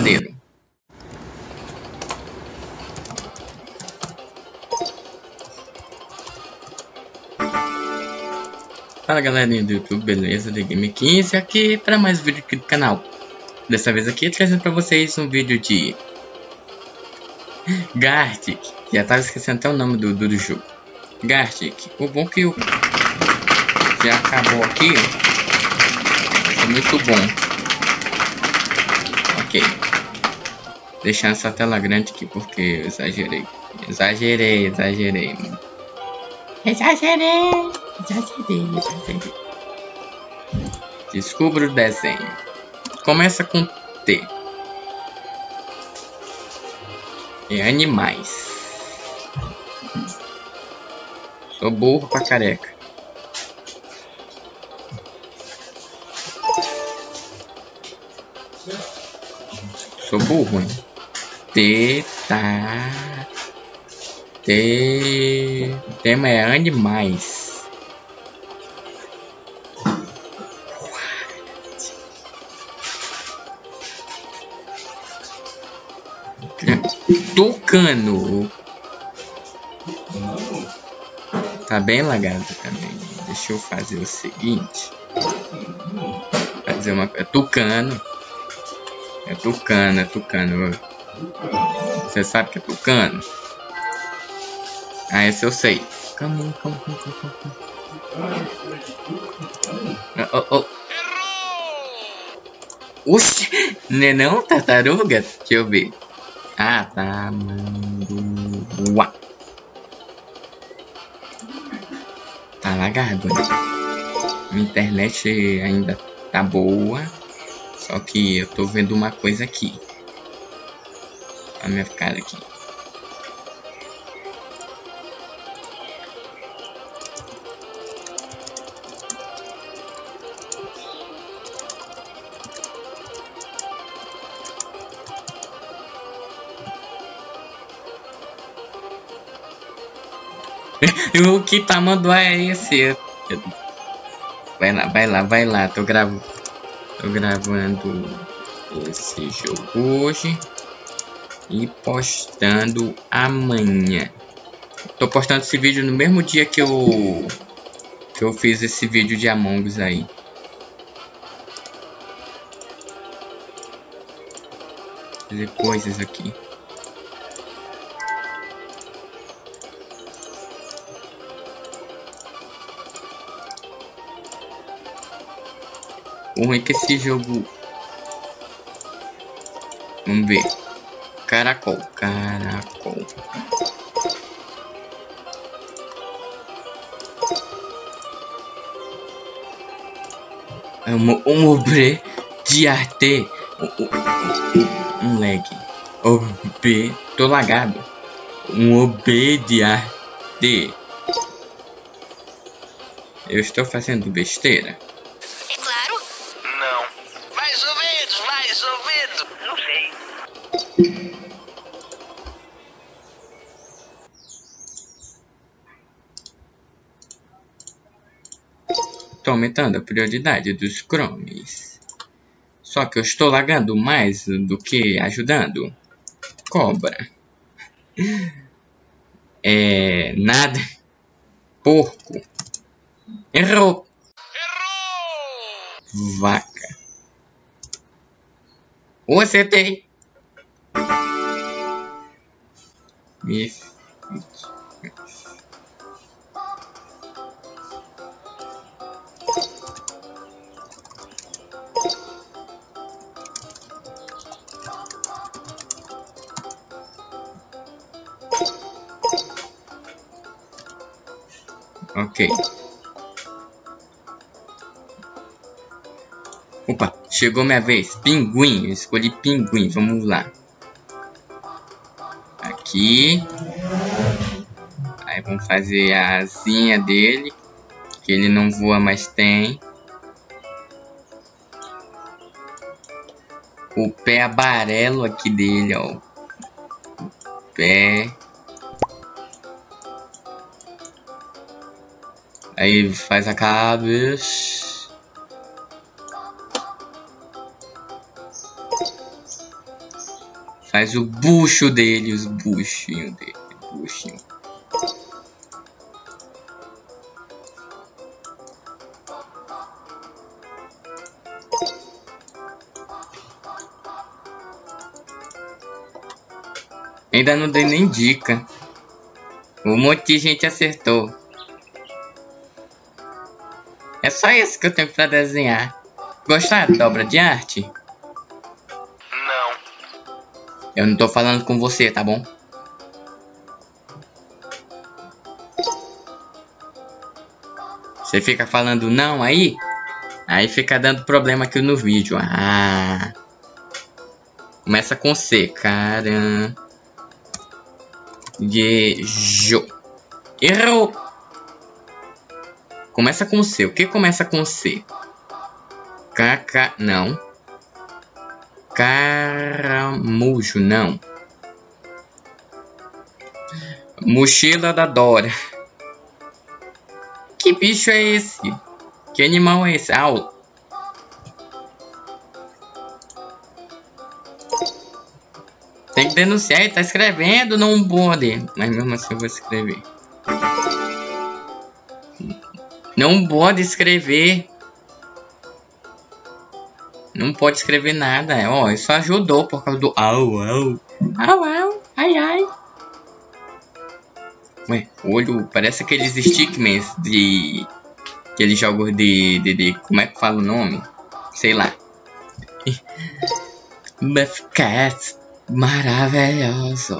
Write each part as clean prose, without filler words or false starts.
maneiro. Fala galerinha do YouTube, beleza? The Game 15 aqui para mais um vídeo aqui do canal. Dessa vez aqui trazendo para vocês um vídeo de Gartic. Já tava esquecendo até o nome do jogo. Gartic. O bom que já acabou aqui. É muito bom. Ok. Deixando essa tela grande aqui porque eu exagerei. Exagerei. Descubra o desenho. Começa com T. E animais. Sou burro pra careca. Sou burro, hein? Tema é animais. Tucano. Tá bem lagado também. Deixa eu fazer o seguinte. Fazer uma coisa. Tucano. É tucano. Você sabe que é tucano? Ah, esse eu sei. Calma. Oh. Oxi! Não, tartaruga? Deixa eu ver. Ah, tamanduá. Tá lagado, né? Minha internet ainda tá boa. Só que eu tô vendo uma coisa aqui. A minha cara aqui. O que tamanduá é esse? Vai lá. Tô gravando esse jogo hoje e postando amanhã. Tô postando esse vídeo no mesmo dia que eu fiz esse vídeo de Among Us aí. Fazer coisas aqui. O ruim é que esse jogo... Vamos ver. Caracol. Um obre de arte. Um lag. Tô lagado. Um OB de arte. Eu estou fazendo besteira. Mais ouvido. Não sei. Tô aumentando a prioridade dos Chromes. Só que eu estou lagando mais do que ajudando. Cobra. Nada. Porco. Errou. Vaca. Acertei. Ok. Opa, chegou minha vez. Pinguim, eu escolhi pinguim. Vamos lá. Aqui. Aí vamos fazer a asinha dele. Que ele não voa, mas tem. O pé amarelo aqui dele, ó. O pé. Aí faz a cabeça. Faz o bucho dele, os buchinhos dele. Buchinho. Ainda não dei nem dica. Um monte de gente acertou. É só isso que eu tenho pra desenhar. Gostaram da obra de arte? Não. Eu não tô falando com você, tá bom? Você fica falando não aí? Aí fica dando problema aqui no vídeo. Ah. Começa com C. Caranguejo. Errou. Começa com C. O que começa com C? Não. Caramujo, não. Mochila da Dora. Que bicho é esse? Que animal é esse? Ah, tem que denunciar, ele tá escrevendo não pode. Mas mesmo assim eu vou escrever. Não pode escrever. Não pode escrever nada. Ó, isso ajudou por causa do au, au. Au, au, ai, ai. Ué, olho, parece aqueles stickmans de... Aqueles jogos de... Como é que fala o nome? Sei lá. Buffcats. Maravilhoso.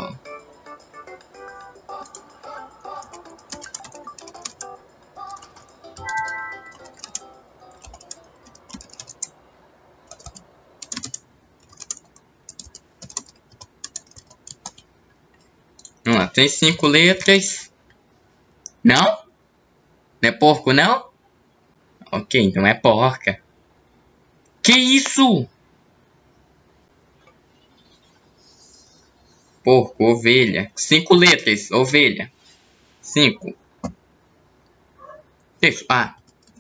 Vamos lá, tem 5 letras. Não? Não é porco, não? Ok, então é porca. Que isso? Porco, ovelha. 5 letras, ovelha. 5. Isso, ah.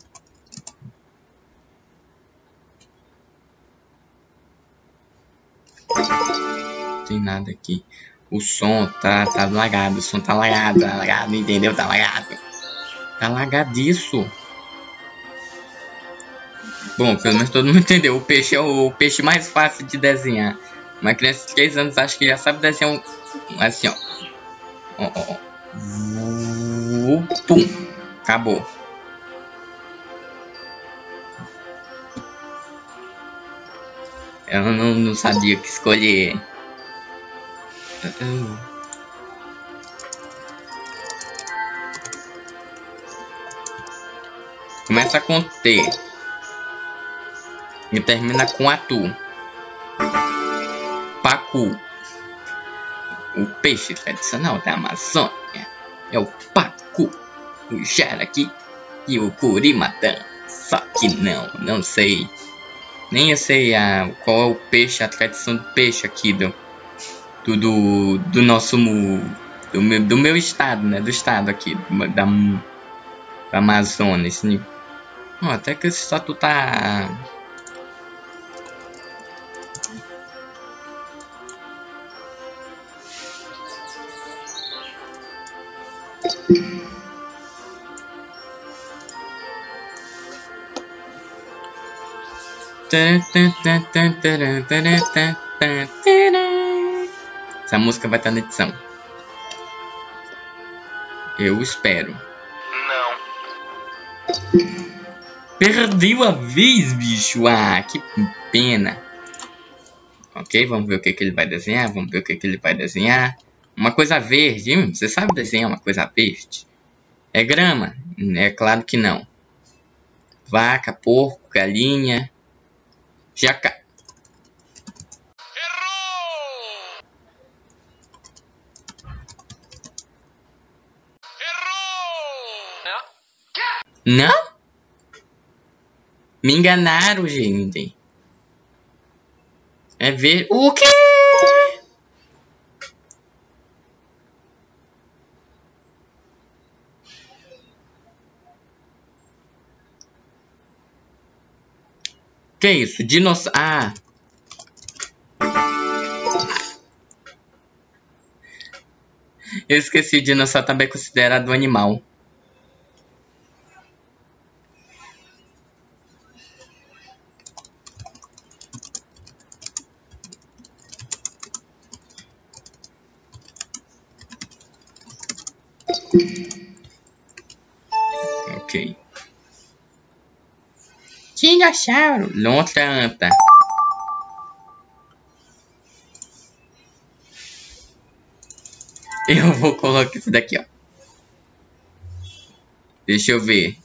Não tem nada aqui. O som tá lagado, o som tá lagado, entendeu? Tá lagado. Tá lagadiço. Bom, pelo menos todo mundo entendeu. O peixe é o peixe mais fácil de desenhar. Uma criança de 3 anos acho que já sabe desenhar assim, ó. Ó, ó, ó. Pum. Acabou. Eu não sabia o que escolher. Começa com T. E termina com atu. Pacu. O peixe tradicional da Amazônia é o pacu, o jaraqui e o curimatã. Só que não sei. Nem eu sei qual é o peixe, a tradição do peixe aqui do nosso do meu estado, né? Do estado aqui da Amazonas. Até que esse tatu tá... Essa música vai estar na edição. Eu espero. Não. Perdeu a vez, bicho. Ah, que pena. Ok, vamos ver o que ele vai desenhar. Vamos ver o que ele vai desenhar. Uma coisa verde. Você sabe desenhar uma coisa verde? É grama? É claro que não. Vaca, porco, galinha. Jaca. Errou! Errou! Não? Me enganaram, gente. É ver... O quê? Que isso? Dinossauro... Ah. Eu esqueci, o dinossauro também é considerado um animal. Ok. Dinossauro. Lontra anta. Eu vou colocar isso daqui, ó. Deixa eu ver.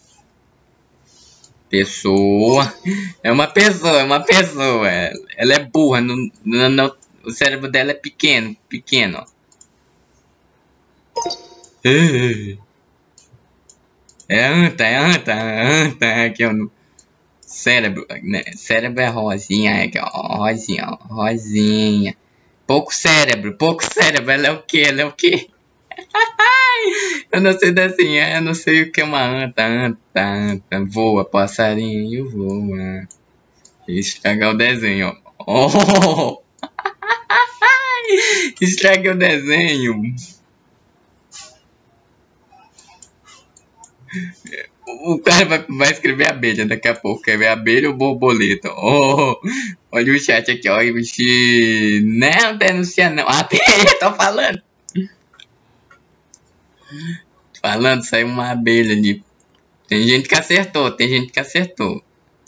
Pessoa. É uma pessoa, é uma pessoa. Ela é burra. O cérebro dela é pequeno, pequeno, ó. É anta, aqui, ó. Cérebro, né? Cérebro é rosinha, aqui, ó. Rosinha, ó. Rosinha. Pouco cérebro. Ela é o quê? Ela é o quê? Eu não sei desenhar, eu não sei o que é uma anta. Voa, passarinho, voa. Estragar o desenho, ó. Oh! Estraguei o desenho. O cara vai escrever abelha daqui a pouco. Quer ver abelha ou borboleta? Oh, olha o chat aqui, ó. Não denuncia não. Abelha, tô falando. Falando, saiu uma abelha ali. Tem gente que acertou,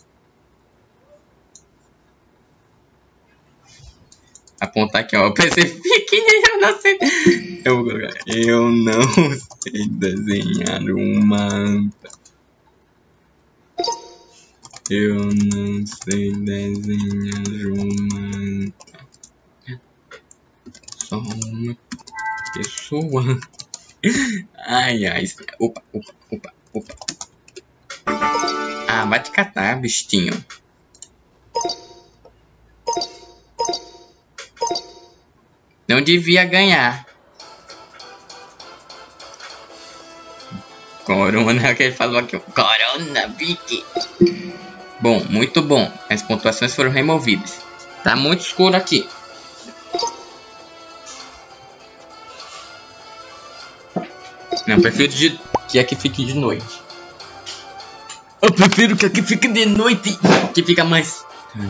Apontar aqui, ó. Eu pensei, eu não sei. Eu vou colocar. Eu não sei desenhar uma anta. Eu não sei desenhar uma anta. Só uma pessoa. Ai. Opa. Ah, vai te catar, bichinho. Não devia ganhar. Corona, que ele falou aqui. Corona, Vicky. Bom, muito bom. As pontuações foram removidas. Tá muito escuro aqui. Não, prefiro que aqui fique de noite. Eu prefiro que aqui fique de noite. Que fica mais...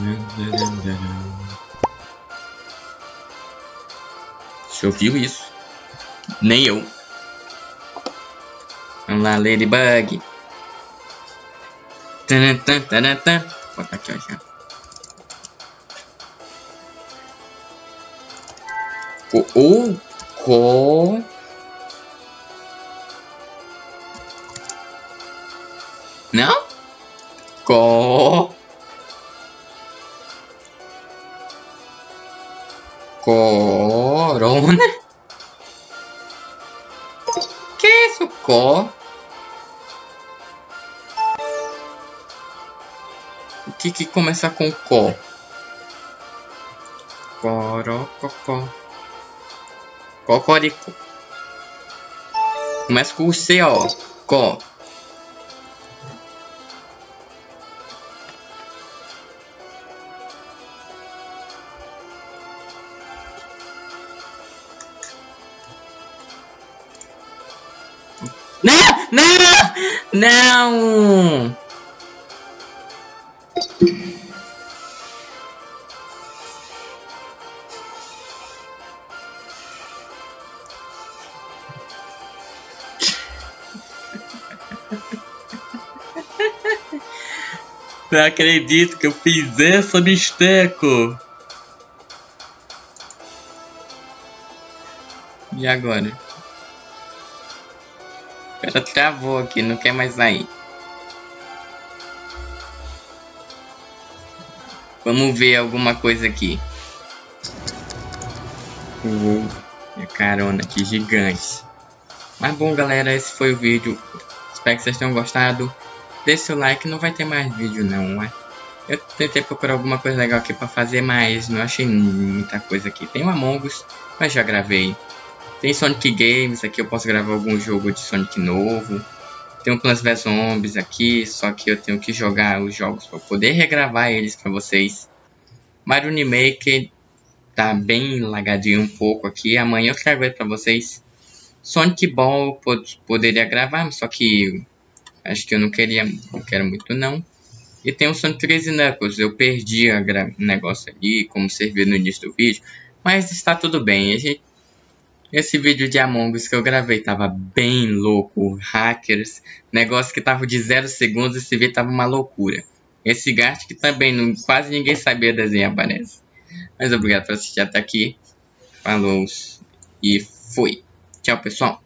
Você ouviu isso? Nem eu. Vamos lá, Ladybug. Vou botar aqui, ó, já. Não? Corona? Que é isso? O que começa com có? Corococó. Cocorico. Começa com o C, ó. Có. Não! Não acredito que eu fiz essa, bisteco. E agora? Ela travou aqui, não quer mais sair. Vamos ver alguma coisa aqui. Carona, que gigante. Mas bom, galera, esse foi o vídeo. Espero que vocês tenham gostado. Deixe seu like, não vai ter mais vídeo não, Eu tentei procurar alguma coisa legal aqui pra fazer, mas não achei muita coisa aqui. Tem o Among Us, mas já gravei. Tem Sonic Games, aqui eu posso gravar algum jogo de Sonic novo. Tem o Plants vs Zombies aqui, só que eu tenho que jogar os jogos para poder regravar eles para vocês. Mario Maker tá bem lagadinho um pouco aqui, amanhã eu trago ele para vocês. Sonic Ball poderia gravar, só que acho que eu não quero muito não. E tem o Sonic Crazy Knuckles, eu perdi o negócio ali, como serviu no início do vídeo, mas está tudo bem. Esse vídeo de Among Us que eu gravei tava bem louco, hackers, negócio que tava de 0 segundos, esse vídeo tava uma loucura. Esse Gartic também, quase ninguém sabia desenhar, parece. Mas obrigado por assistir até aqui, falou e fui. Tchau, pessoal.